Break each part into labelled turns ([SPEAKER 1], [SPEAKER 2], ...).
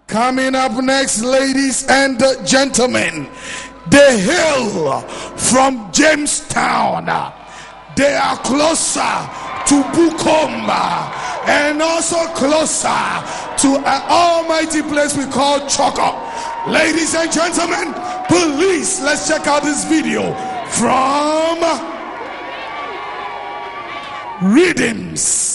[SPEAKER 1] Coming up next, ladies and gentlemen, they hail from Jamestown. They are closer to Bukomba and also closer to an almighty place we call Choco. Ladies and gentlemen, please, let's check out this video from Rhythms.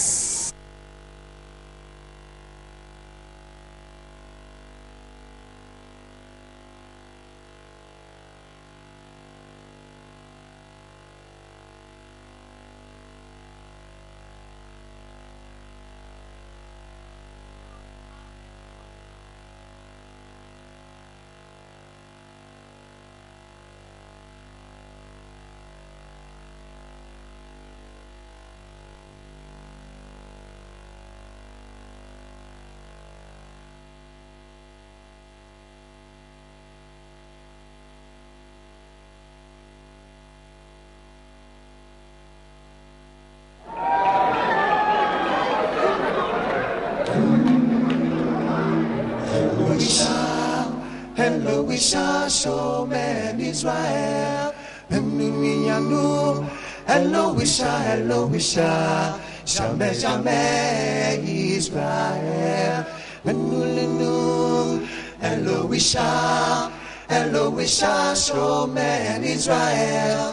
[SPEAKER 2] Hello, we shall show men Israel. Hello, we shall, jamais, jamais Israel. Hello, we shall show men Israel.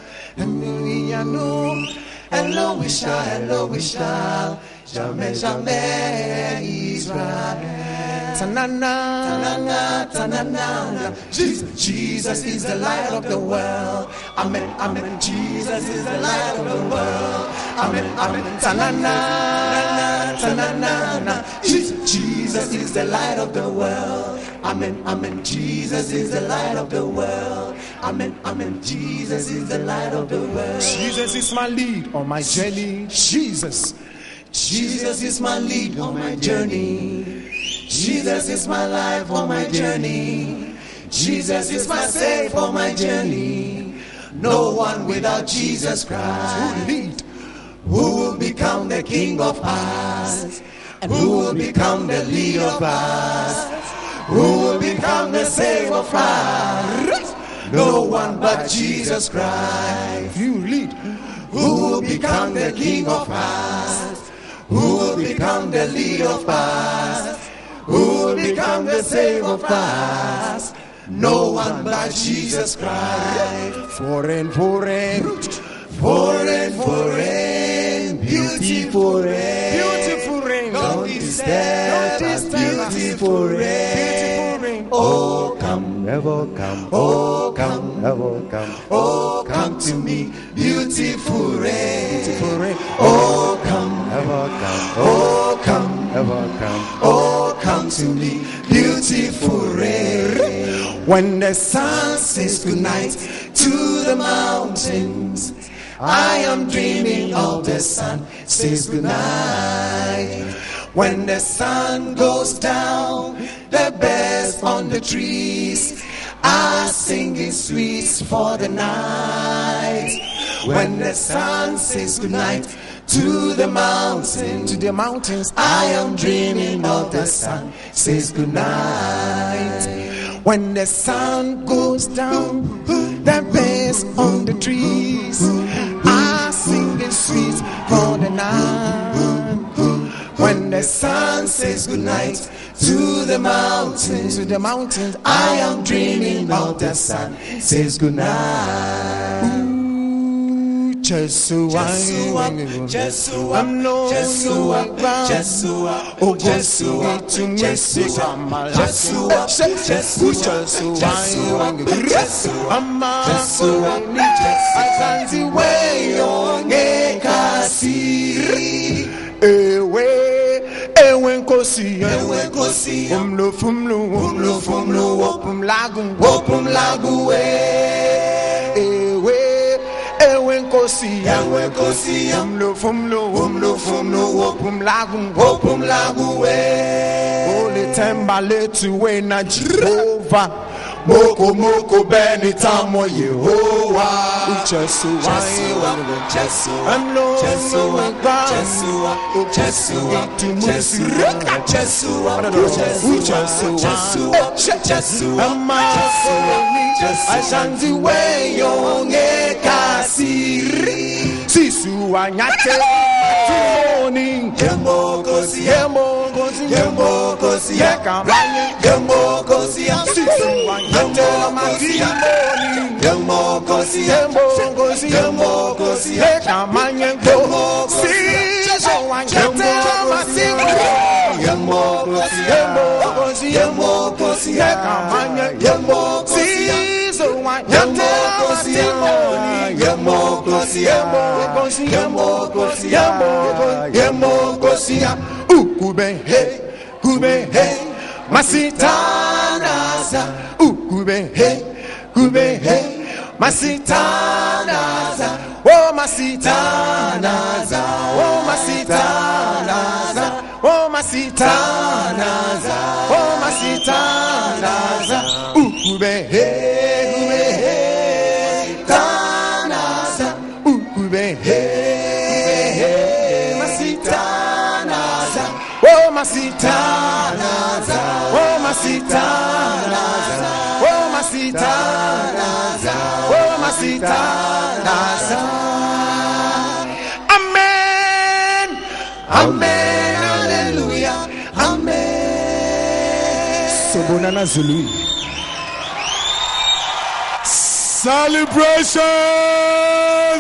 [SPEAKER 2] Hello, we shall, jamais, jamais Israel. Ta-na-na, ta-na-na, ta-na-na. Jesus is the light of the world. Amen, amen. Jesus is the light of the world. Amen, amen. Ta-na-na, ta-na-na. Jesus is the light of the world. Amen, amen. Jesus is the light of the world. Amen, amen. Jesus is the light of the world.
[SPEAKER 3] Jesus is my lead on my journey. Jesus
[SPEAKER 2] is my lead on my journey. Jesus is my life on my journey. Jesus is my save for my journey. No one without Jesus Christ. Who will become the King of us? Who will become the lead of us? Who will become the save of us? No one but Jesus Christ.
[SPEAKER 3] You lead.
[SPEAKER 2] Who will become the King of us? Who will become the lead of us? Who will become the save of us? No one but Jesus Christ.
[SPEAKER 3] Foreign,
[SPEAKER 2] beautiful rain.
[SPEAKER 3] Beautiful rain.
[SPEAKER 2] Don't disturb us, beautiful rain. Oh, come,
[SPEAKER 3] ever come.
[SPEAKER 2] oh, come,
[SPEAKER 3] Ever come.
[SPEAKER 2] oh, come to me, beautiful rain.
[SPEAKER 3] Beautiful rain.
[SPEAKER 2] Oh, come,
[SPEAKER 3] Ever come.
[SPEAKER 2] oh, come,
[SPEAKER 3] Ever come.
[SPEAKER 2] oh, come to me, beautiful rain. When the sun says goodnight to the mountains, I am dreaming of the sun says goodnight. When the sun goes down, the birds on the trees are singing sweets for the night. When the sun says goodnight to the mountains, I am dreaming of the sun says goodnight. When the sun goes down, the birds on the trees are singing sweets for the night. When the sun says goodnight to the mountains, I am dreaming of the sun says goodnight.
[SPEAKER 3] Jesua,
[SPEAKER 2] Holy
[SPEAKER 3] tembale tuwe na Jehovah
[SPEAKER 2] Moko moko beni tamo Yehovah.
[SPEAKER 3] Jesua, Ukube hey, kube hey, masitanaza. Ukube hey, kube hey, masitanaza. Oh masitanaza, oh masitanaza, oh masitanaza, oh masitanaza. Ukube hey, kube hey, tanaza. Ukube hey, masitanaza. Oh masitanaza, oh masitanaza, oh masitanaza, oh masitanaza. Amen, amen, hallelujah, amen. Sobonana Zulu.
[SPEAKER 1] Celebrations!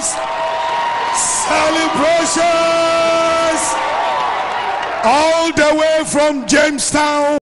[SPEAKER 1] Celebrations! All the way from Jamestown.